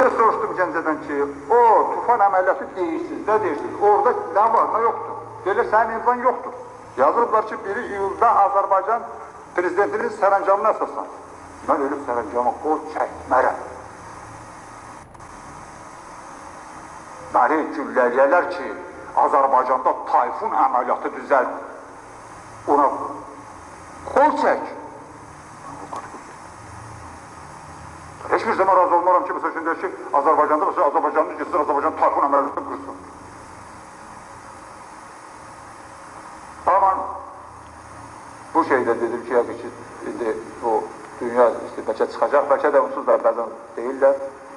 Bir də soruşdum Gəncədən ki, o tufan əməliyyatı deyirsiniz, nə deyirsiniz? Orada nə var, nə yoxdur? Deyirlər, sənin imzan yoxdur. Yazılıblar ki, 1 iyulda Azərbaycan prezidentinin sərəncamına əsaslan. Mən ölüb sərəncamı qol çəkmərəm. Məni gülləliyələr ki, Azərbaycanda tayfun əməliyyatı düzəldir. Ona qol çək. Heç bir zaman razı olmaram ki, məsəl üçün deyir ki, Azərbaycanda olsa, Azərbaycanlı gitsin, Azərbaycan tayfun əməliyyatını qırsın. Amma bu şeydə dedim ki, yəqin ki, indi o dünya bəlkə çıxacaq, bəlkə də unsuz da bəzən deyirlər.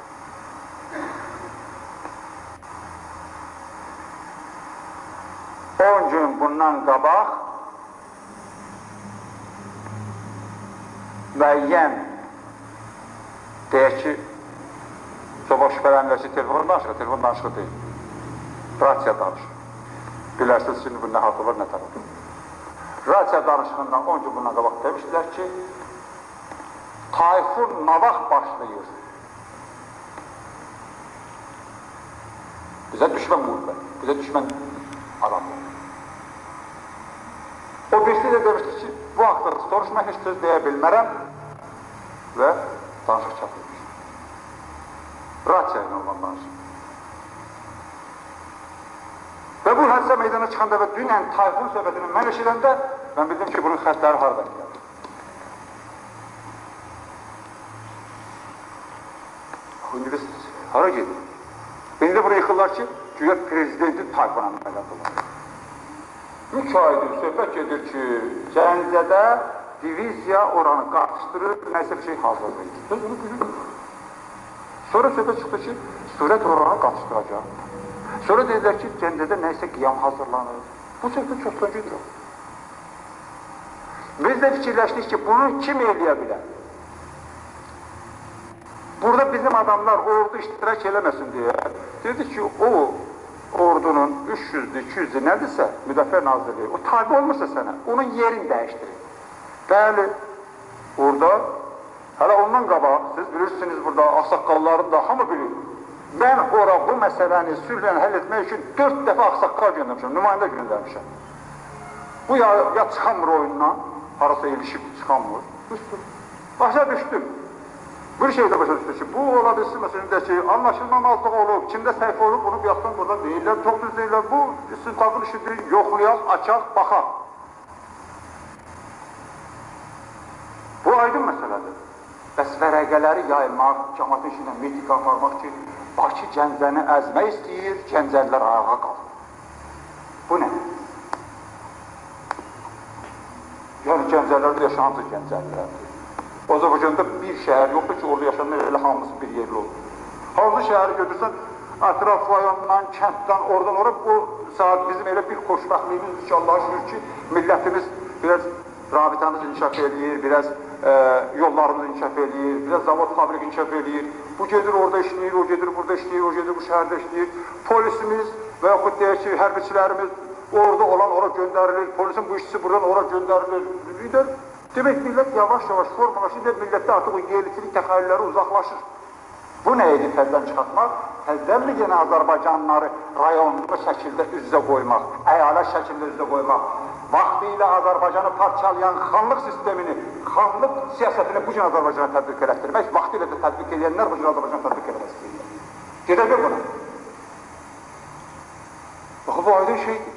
Gün bundan qabaq müəyyən deyək ki, çox şübhələnirlər ki, telefon danışığı deyil, rasiya danışığı. Bilərsiniz, şimdi bu nə hatı var, nə tərəf. Rasiya danışığından 10 gün bundan qabaq demişdilər ki, tayfun nə vaxt başlayır? Bizə düşmən qüvvə, bizə düşmən adamlar. O birisi də demişdir ki, bu haqda soruşma heç söz deyə bilmərəm və danışıq çatılmış. Rasiya ilə olan danışıq. Və bu hadisə meydana çıxanda və dünən tayfun söhbətini mən eşidəndə mən bildim ki, bunun xətləri haradan gəlir. İndi biz hara gedir? İndi bunu yıxırlar ki, güya prezidentin tayfuna əməliyyatı var. 3 aydır söhbət gedir ki, Gəncədə diviziya oranı qarşışdırır, nəysə bir şey hazırlayır. Biz bunu bilirik. Sonra söhbət çıxdı ki, sürət oranı qarşışdıracaq. Sonra deyirlər ki, Gəncədə nəysə qiyam hazırlanır. Bu söhbət çoxdan gedir. Biz də fikirləşdik ki, bunu kim eləyə bilər? Burada bizim adamlar ordu iştirak eləməsin deyə dedi ki, o ordunun 300'lü, 200'lü nədirsə, Müdafiə Nazirliyi, o tabi olmursa sənə, onun yerini dəyişdirir. Bəli, orada, hələ ondan qabaq, siz bilirsiniz burada, ağsaqqalların da hamı bilir. Mən ora bu məsələni sülhlə həll etmək üçün 4 dəfə ağsaqqal göndərmişəm, nümayəndə göndərmişəm. Bu ya çıxamır oyundan, harasa ilişib çıxamır, düşdüm. Başa düşdüm. Bir şey də başa düşdü ki, bu ola bilsin, məsələn, ki, anlaşılmamazlıq olub, kimdə səhv olub, bunu bir yaxdan burada deyirlər, çox düz deyirlər, bu istintaqın işidir, yoxlayaq, açaq, baxaq. Bu aydın məsələdir. Bəs vərəqələri yayılmaq, cəmatın işindən mitik aparmaq ki, Bakı Gəncəni əzmək istəyir, Gəncəlilər ayağa qalır. Bu nə? Yəni Gəncələrdə yaşandır Gəncəlilərdir. Azərbaycanda bir şəhər yoxdur ki, orada yaşanır, elə hamısı bir yerli olur. Hansı şəhəri götürsən, ətraf rayondan, kənddən, oradan ora, o saat bizim elə bir xoşbəxtliyimiz ki, Allah'a şükür ki, millətimiz biraz rabitəmiz inkişaf edir, biraz yollarımız inkişaf edir, biraz zavod, fabrik inkişaf edir. Bu gedir orada işləyir, o gedir burada işləyir, o gedir bu şəhərdə işləyir. Polisimiz və yaxud deyək ki, hərbiçilərimiz orada olan ora göndərilir, polisin bu işçisi buradan ora göndərilir. Demək, millət yavaş-yavaş formalaşır, millətdə artıq o yerliçilik təxəyyülləri uzaqlaşır. Bu nə edir təzdən çıxartmaq? Təzdən mi yenə Azərbaycanlıları rayonlu şəkildə üz-üzə qoymaq, əyalət şəkildə üz-üzə qoymaq, vaxtı ilə Azərbaycanı parçalayan xanlıq sistemini, xanlıq siyasətini bu gün Azərbaycana tədbiq elətdirmək, vaxtı ilə də tədbiq edənlər bu gün Azərbaycana tədbiq eləmək istəyirlər. Gedək buna. Baxı, bu aydın şeydir.